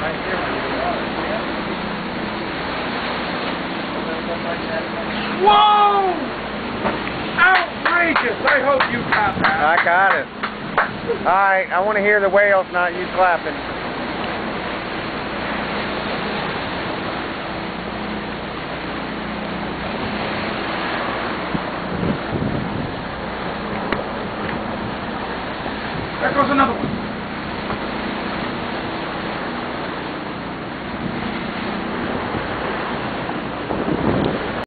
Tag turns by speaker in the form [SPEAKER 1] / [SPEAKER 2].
[SPEAKER 1] Whoa! Outrageous! I hope you caught that.
[SPEAKER 2] I got it. Alright, I want to hear the whales, not you clapping.
[SPEAKER 1] There goes another one.